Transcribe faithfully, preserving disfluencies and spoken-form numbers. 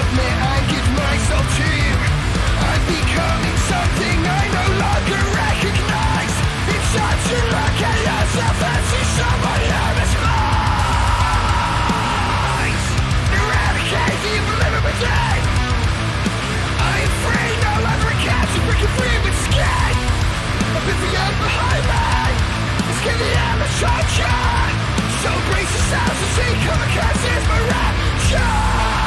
submit and give myself to you. I'm becoming something I no longer recognize. It's time to look at yourself and see someone you despise. Eradicate the evil living within. I am free, no longer a captive, breaking free with skin. I've been the earth behind me. Let's get the amateur. So brace yourselves to see kamikaze is my rapture.